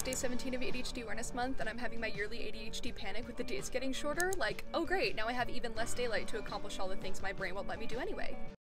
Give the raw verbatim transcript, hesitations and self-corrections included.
it's day seventeen of A D H D Awareness Month and I'm having my yearly A D H D panic with the days getting shorter, like, oh great, now I have even less daylight to accomplish all the things my brain won't let me do anyway.